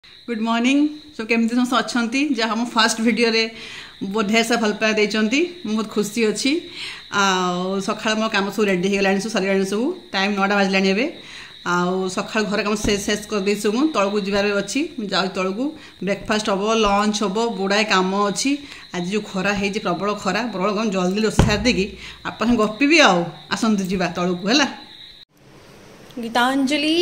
Good morning सब केमती समस्त अच्छा जहाँ मो फर्स्ट वीडियो रे बहुत ढेर सा भल पाए देती बहुत खुशी अच्छी सका मो कम सब रेडी हो गला सर सब टाइम 9टा बाजला आउ सका घर कम शेष कर दे सब तलू जबार अच्छी जाऊँ तलू ब्रेकफास्ट हम लंच हम गुड़ाए कम अच्छी आज जो खरा है प्रबल खरा प्रबल जल्दी रोसे सारी देकी आप गपी आसतु जा तलू है Gitanjali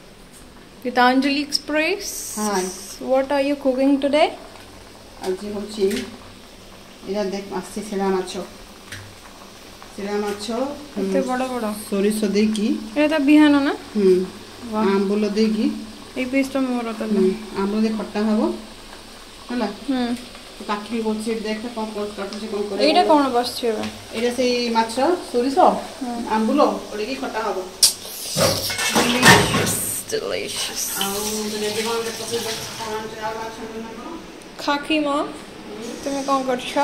Express. Hi. What are you cooking today? आज होची इधर देख आसी सिला माछो इतने बड़ा बड़ा सोरिष देकी एटा बिहान ना आंबुल देकी ए पीस तो मोर तो आंबुल दे खट्टा हबो हला काकी गोछि देख कोन कोन काटुछि कोन करे एटा कोन बस छेबा एटा से माछ सोरिष आंबुल ओडे की खट्टा हबो delicious आउ रेडी कोन के पसे खाकी मां तुम कोन करछा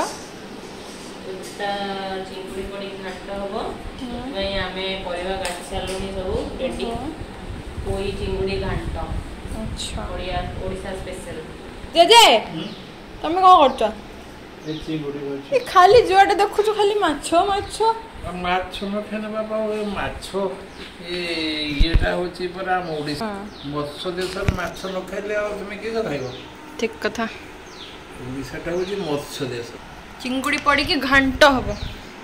चिंगुड़ी पड़ी घाट हम आम परिवा काटी सारूनी सब रेडी कोई चिंगुड़ी घाट अच्छा ओडिशा स्पेशल जेजे तुम कोन करछा ए खाली जुआटे देखु खाली माछो माछो माछ न खाने बाबा माछ येटा होची परा ओडिशा मत्स्य देश माछ न खाइले तुम कि खाइबो ठीक कथा ओडिशाटा होची मत्स्य देश चिंगुड़ी पड़ी की घंटा हबो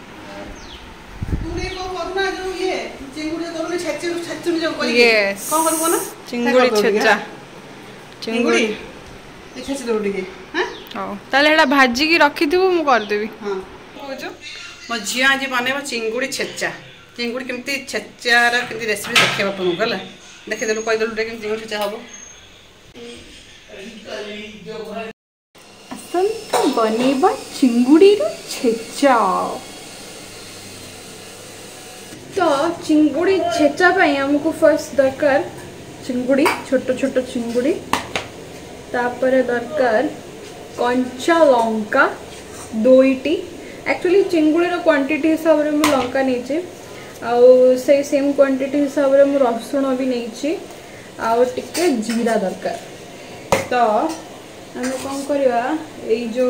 तूने को करना जो ये चिंगुड़ी करने छच्चू जो कोई यस कोन करबो ना चिंगुड़ी छज्जा चिंगुड़ी ए छच्चू दोडी के हां हां ताले एटा भाजी की रखी दिबो मु कर देबी हां बुझो मो झिया आज बनेबा चिंगुड़ी छेच्चा चिंगुड़ी केमती छेच्चार केमती रेसिपी देखेबा पनु गला देखे देलु कहि देलु केमती चिंगुड़ी छेच्चा हबो असंत बनेबा चिंगुड़ी रो छेच्चा तो चिंगुड़ी छेच्चा पई हमको फर्स्ट दरकार चिंगुड़ी छोटो छोटो चिंगुड़ी तापर दरकार कंचा लंका दुईटी एक्चुअली चिंगुड़ी क्वांटिटी हिसाब से मुझे लंका नहीं से सेम क्वांटिटी हिसाब से मुझे रसुण भी नहीं टिके जीरा दरकार तो आम कौन करवा जो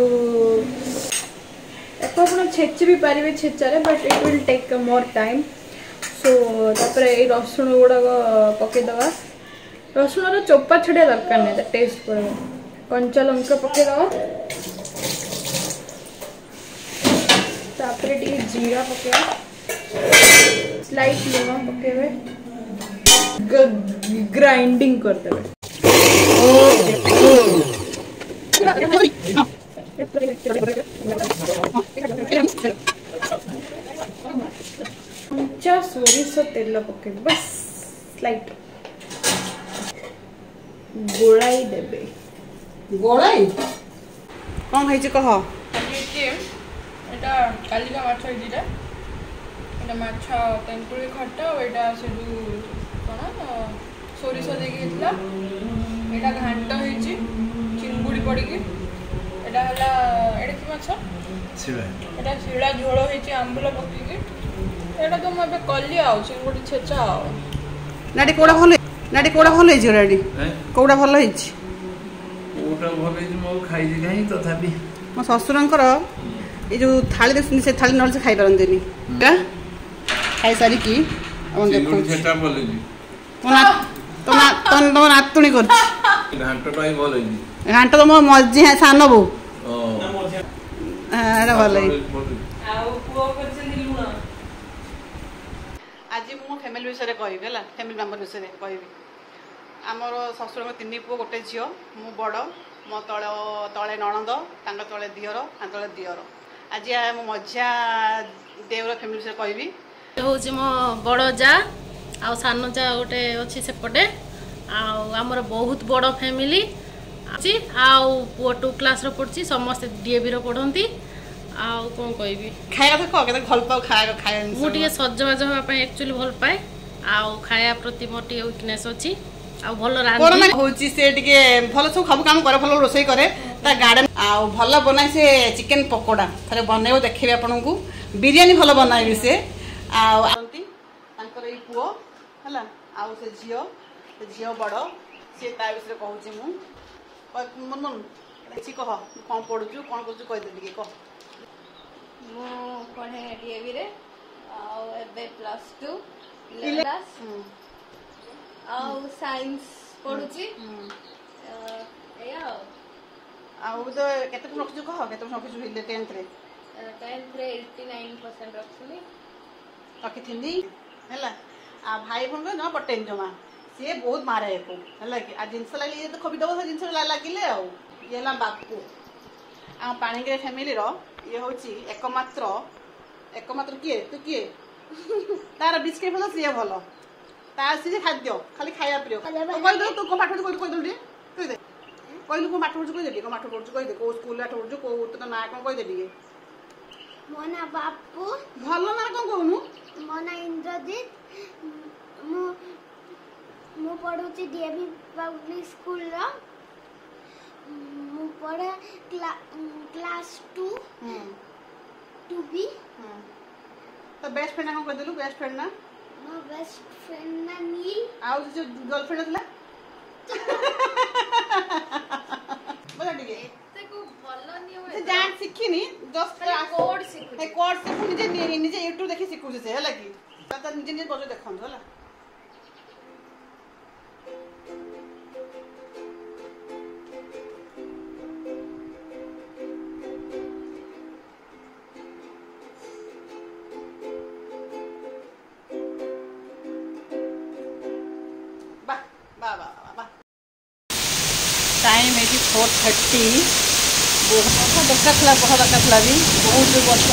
छेची भी पारे छेचारे but it will take more time so तापर ये रसुण गुड़ाक पकईदे रसुण चोपा छड़िया दरकार नहीं टेस्ट पड़े कंचा लंका पकईदे तापर टी जीरा पकेवा स्लाइट लुण पकेबे ग्राइंडिंग कर देबे कंचा सोरिष तेल पके बस स्लाइट गोलाई देबे गोळाई कोन है जे कह এটা কালিকা মাছ হইদিটা এটা মাছ তেঁতুଳି খটা এটা সেটু কোন সরিষ দেকি হেতলা এটা ঘান্ট হইছি চিংগুড়ি পড়িকি এটা হলা এটা কি মাছ শিলা এটা শিলা ঝোল হইছি আম্বুল পকিকি এটা তো মবে কলি আও চিংগুড়ি ছেচা আও নাডি কোড়া ভালো হইছি রেডি কোড়া ভালো হইছি ওটা ভাবে যে মো খাইজি নাই তথাপি মো শ্বশুরঙ্কর ये जो थाली देखते से थाली नल से खाई पारते खाई सारिकी देखो सेटा बोलेनी तो नातुणी कर घांटटाई बोलेनी घांट तो मो मजी है सान बो एटा भल आज मो फैमिली विषय कहबी है फैमिली मेंबर विषय कहबी आमर शशुर 3 पुओ गोटे झील मु बड़ मो तले नणंद तले दियर तले दियर आज मो मझिया देवर फैमिली विषय कहबी हूँ मो बड़ जा आ सान जा गोटे अच्छी सेपटे आमर बहुत बड़ फैमिली अच्छी पुओ 2 क्लास पढ़ी समस्त डीएवी पढ़ती आउ कौन कहबी खाया तो कह भल पाओ खाया खाया मुझे सजबाज हाँपाई एक्चुअली भल पाए आउ खाया प्रति मोर टे वीकनेस अच्छी आ भल रांधि होची से टिके भल सब सब काम करे भल रोसई करे ता गार्डन आ भल बनाई से चिकन पकोड़ा थरे बनेबो देखिबे आपन को बिरयानी भल बनाई से आ तांकर ई पुओ हला आ से झियो बड़ सी ता विषय कहूँ मन मन କିଛି କହ କ'ଣ ପଢୁଛୁ କ'ଣ କରୁଛୁ କହିଦେ ଟିକେ କହ। ମୁଁ ପଢ଼େ ଡିଏଭି ରେ ଆଉ ଏବେ +2 କ୍ଲାସ ଆଉ ସାଇନ୍ସ ପଢୁଛି ଏଇଆ ଆଉ ତ କେତେ କ'ଣ ରଖିଛୁ କହ କେତେ କ'ଣ ରଖିଛୁ 10th ରେ 89% ରଖିଥିଲି ରଖିଥିଲି ହେଲା। ଆଉ ଭାଇ ଭଉଣୀ ଜମା ପଟେନି ଜମା ସିଏ ବହୁତ ମାରେ ଏକୁ ହେଲା କି ଆଉ ଜିନିଷ ଲାଗିଲେ ଇଏ ତ ଖବି ଦେବ ସେ ଜିନିଷ ଲାଗିଲେ ଆଉ ଇଏ ହେଲା ବାପୁ। ଆମ ପାଣିଗ୍ରାହୀ ଫ୍ୟାମିଲିର ଇଏ ହେଉଛି ଏକମାତ୍ର କିଏ ତୁ କିଏ ତାର ବିସ୍କେଟ୍ ଭଲ ସିଏ ଭଲ ତାର ସିଏ ଖାଦ୍ୟ ଖାଲି ଖାଇବା ପ୍ରିୟ। କହିଦେବୁ ତୁ କ'ଣ ପାଠ ପଢୁଛୁ କହିଦେବୁ ଟିକେ କହିଦେ କହିଲୁ କ'ଣ ପାଠ ପଢୁଛୁ କହିଦେ ଟିକେ କ'ଣ ପାଠ ପଢୁଛୁ କହିଦେ କୋଉ ସ୍କୁଲରେ ପାଠ ପଢୁଛୁ କୋଉ ତୋ ନାଁ କ'ଣ କହିଦେ ଟିକେ। ମୋ ନାଁ ବାପୁ। ଭଲ ନା କ'ଣ କହୁନୁ? ମୋ ନାଁ ଇନ୍ଦ୍ରଜିତ। ମୁଁ ପଢୁଛି ଡିଏଭି ପବ୍ଲିକ ସ୍କୁଲର ମୁଁ ପଢେ କ୍ଲାସ 2B। तो बेस्ट फ्रेंड ना कहदेलु बेस्ट फ्रेंड ना मो बेस्ट फ्रेंड ना नील आउ जो गर्लफ्रेंड थला बोला ठीक है एते को भलो नियो से जान सिखिनी जस्ट कोड सिखु निजे YouTube देखि सिखु से होला की त निजे बजो देखन होला। टाइम है 4:30 बहुत दरकार था भी बहुत वर्षा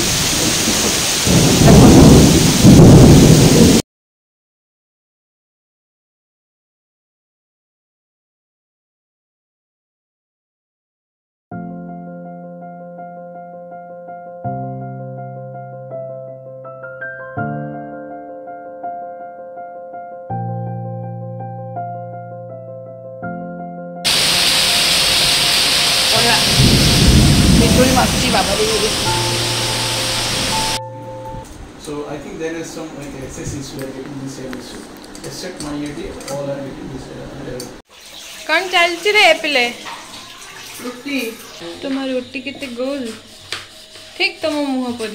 So I think there is some like excess issue are getting the same issue. Except my idea, all are getting this. कौन चलची रे पिले रुटी तुम्हारी रोटी कितने गोल ठीक तुम मुह परी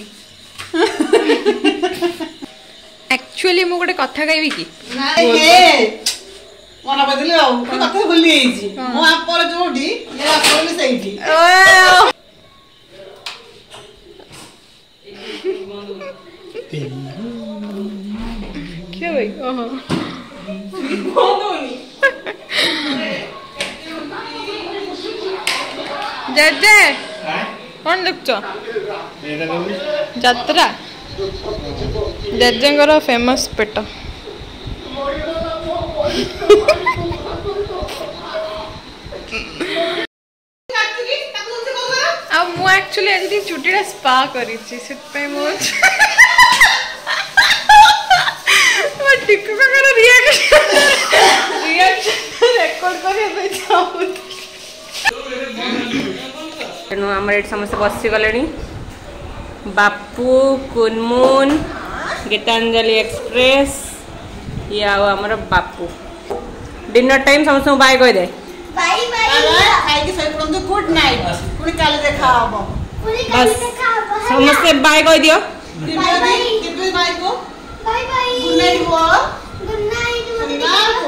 एक्चुअली मु गोटे कथा कहबी कि मन बदले कथा भूली जाइए मो आपर जोटी ये आपर भी सही क्या भाई जजे कौन देखछ यात्रा जजेंगर फेमस पेट आ मु एक्चुअली आज चुटीटा स्पा करिछि सेत मो टिकटक रिएक्शन रेकॉर्ड करबे चाहू तेणु आम ये समस्त बसीगले बापू कुनमुन गीतांजलि एक्सप्रेस ये आमर बापू डिनर टाइम समस्त बाय कह दे बाय बाय खाई के सही पड़ो गुड नाइट पुनी काल देखा हबो बस समस्त बाय कह दियो दिव्या बाय को bye bye good night good night